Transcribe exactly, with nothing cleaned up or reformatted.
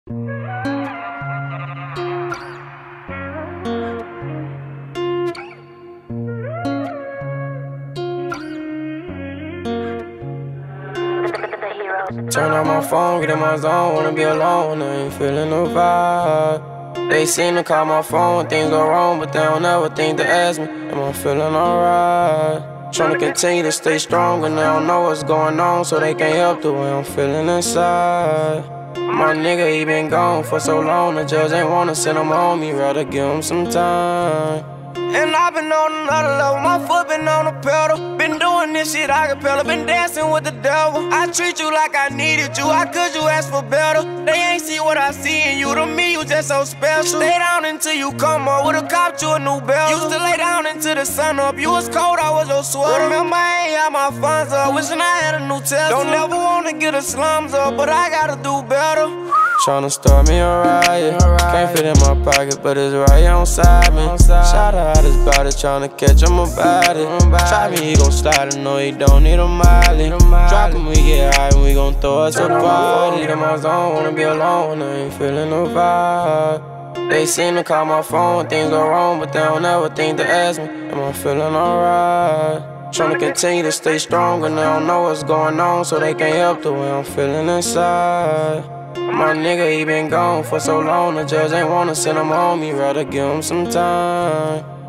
Turn on my phone, get in my zone, wanna be alone, I ain't feeling no vibe. They seem to call my phone when things go wrong, but they don't ever think to ask me, am I feeling alright? Tryna continue to stay strong and they don't know what's going on, so they can't help the way I'm feeling inside. My nigga, he been gone for so long, the judge ain't wanna send him home, he rather give him some time. And I've been on another level, my foot been on the pedal. Been doing this shit acapella, been dancing with the devil. I treat you like I needed you, how could you ask for better? They ain't see what I see in you, to me you just so special. Stay down until you come up, would've copped you a new belt. Used to lay down until the sun up, you was cold, I was your sweater. Remember I ain't had my funds up, wishing I had a new Tesla. Don't never wanna get the slums up, but I gotta do better. Tryna start me a riot, can't fit in my pocket, but it's right on side me. Shout out his body, tryna catch him about it. Try me, he gon' slide, I know he don't need a miley. Drop him, we get high, and we gon' throw us a party. In my zone, wanna be alone, I ain't feeling no vibe. They seem to call my phone when things go wrong, but they don't ever think to ask me, am I feeling alright? Tryna continue to stay strong and they don't know what's going on, so they can't help the way I'm feeling inside. My nigga, he been gone for so long, the judge ain't wanna send him home, he rather give him some time.